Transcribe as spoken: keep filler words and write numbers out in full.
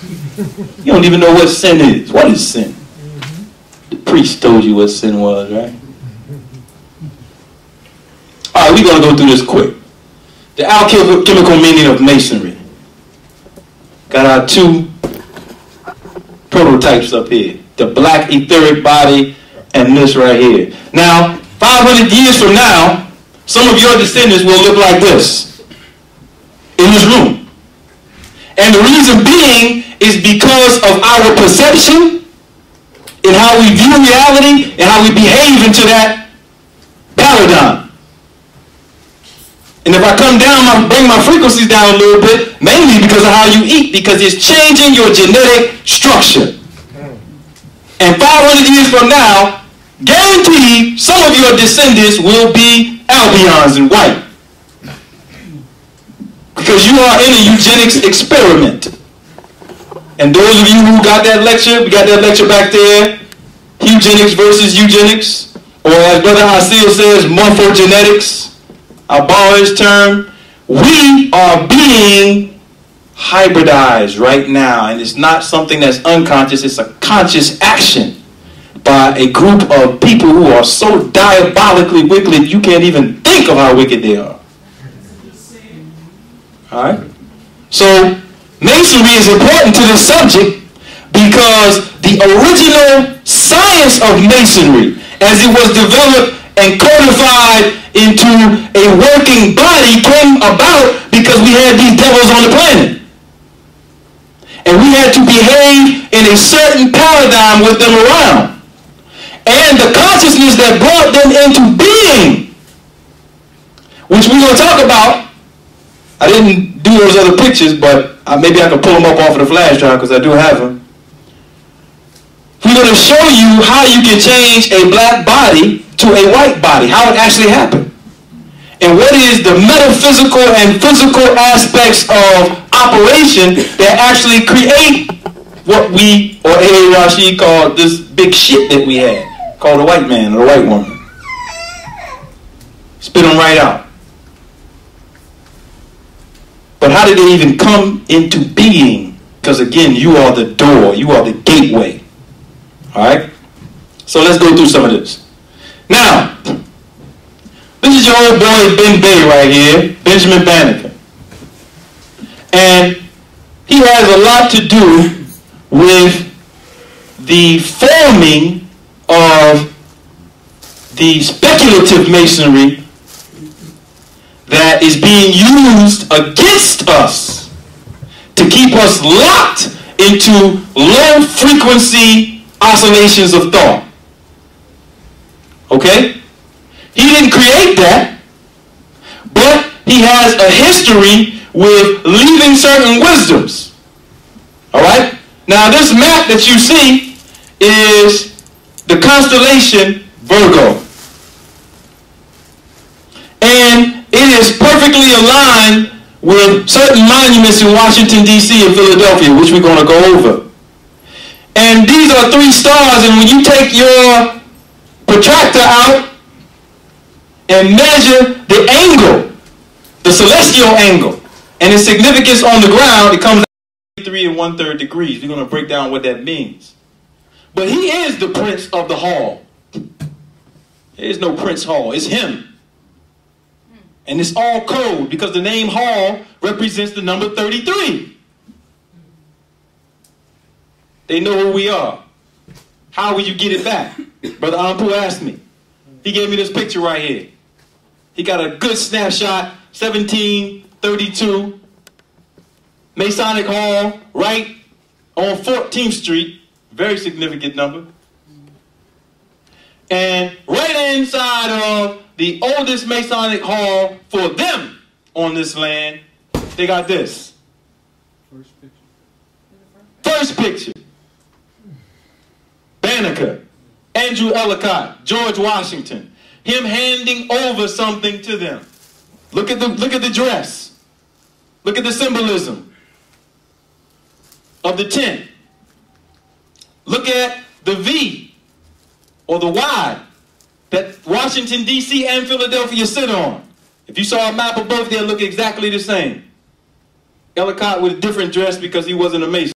You don't even know what sin is. What is sin? The priest told you what sin was, right? All right, we're going to go through this quick. The alchemical meaning of masonry. Got our two prototypes up here. The black etheric body and this right here. Now, five hundred years from now, some of your descendants will look like this in this room. And the reason being is because of our perception in how we view reality and how we behave into that paradigm. And if I come down, I bring my frequencies down a little bit, mainly because of how you eat, because it's changing your genetic structure. And five hundred years from now, guaranteed, some of your descendants will be Albions and white. Because you are in a eugenics experiment. And those of you who got that lecture, we got that lecture back there, eugenics versus eugenics, or as Brother Hasil says, morphogenetics. I'll borrow his term. We are being hybridized right now, and it's not something that's unconscious, it's a conscious action by a group of people who are so diabolically wicked you can't even think of how wicked they are. Alright? So, masonry is important to this subject because the original science of masonry, as it was developed and codified into a working body, came about because we had these devils on the planet. And we had to behave in a certain paradigm with them around. And the consciousness that brought them into being, which we're going to talk about. I didn't do those other pictures, but uh, maybe I can pull them up off of the flash drive because I do have them. We're going to show you how you can change a black body to a white body, how it actually happened. And what is the metaphysical and physical aspects of operation that actually create what we, or A A Rashid called this big shit that we had, called a white man or a white woman. Spit them right out. But how did they even come into being? Because again, you are the door, you are the gateway. Alright? So let's go through some of this. Now, this is your old boy Ben Bay right here, Benjamin Banneker. And he has a lot to do with the forming of the speculative masonry that is being used against us to keep us locked into low frequency oscillations of thought. Okay? He didn't create that, but he has a history with leaving certain wisdoms. Alright? Now this map that you see is the constellation Virgo. And it is perfectly aligned with certain monuments in Washington, D C and Philadelphia, which we're going to go over. And these are three stars, and when you take your protractor out and measure the angle, the celestial angle, and its significance on the ground, it comes out three and one third degrees. We're going to break down what that means. But he is the Prince of the Hall. There is no Prince Hall. It's him. And it's all code because the name Hall represents the number thirty-three. They know who we are. How will you get it back? Brother Ampu asked me. He gave me this picture right here. He got a good snapshot, seventeen thirty-two, Masonic Hall, right on fourteenth street. Very significant number. And right inside of the oldest Masonic Hall for them on this land, they got this. First picture. First picture. Banneker, Andrew Ellicott, George Washington. Him handing over something to them. Look at the, look at the dress. Look at the symbolism of the tent. Look at the V or the Y that Washington, D C and Philadelphia sit on. If you saw a map of both, they'll look exactly the same. Ellicott with a different dress because he wasn't a Mason.